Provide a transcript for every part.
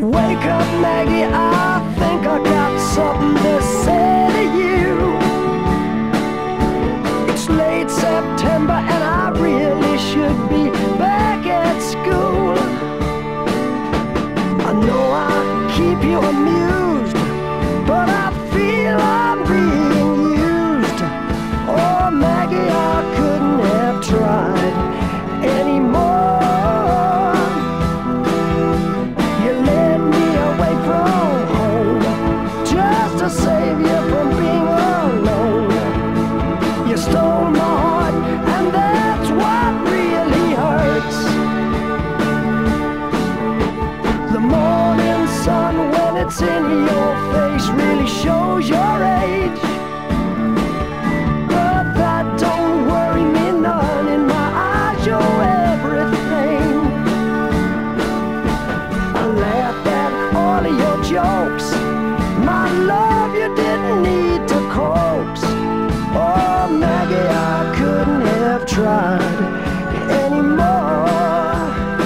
Wake up, Maggie, I think I got something to say to you. It's late September and I really should be back at school. I know I keep you amused, but I feel I'm being used. Oh, Maggie, I couldn't have tried anymore. You led me away from home just to save you from being alone. You stole my heart, and that's what really hurts. The morning sun, when it's in your face, really shows your age. But that don't worry me none. In my eyes, you're everything. I laughed at all of your jokes. My love, you didn't need to coax. Oh, Maggie, I couldn't have tried anymore.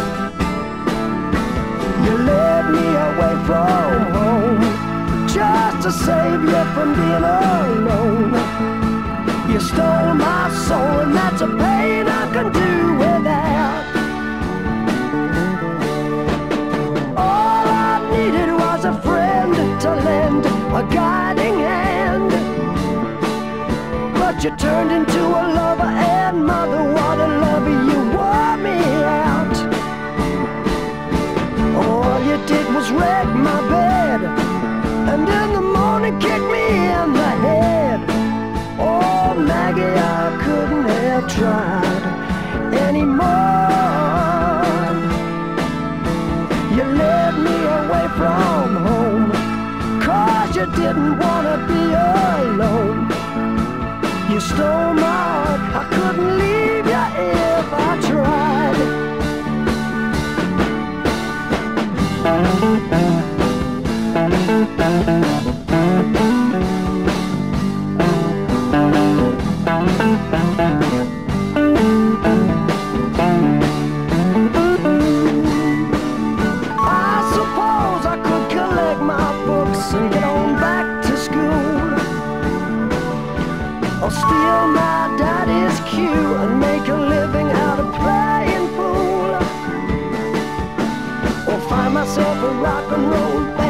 You led me away from home just to save you from being alone. You stole my soul, and that's a pain I can do without. All I needed was a friend to lend a guiding hand. But you turned into a lover, and mother, what a lover, you wore me out. All you did was wreck my bed, and in the morning kick me in the head. Oh, Maggie, I couldn't have tried anymore. You led me away from home 'cause you didn't want to be alone. You stole my heart, I couldn't leave you if I tried. I suppose I could collect my books and get on back to school, or steal my daddy's cue and make a living out of playing pool, or find myself a rock and roll band.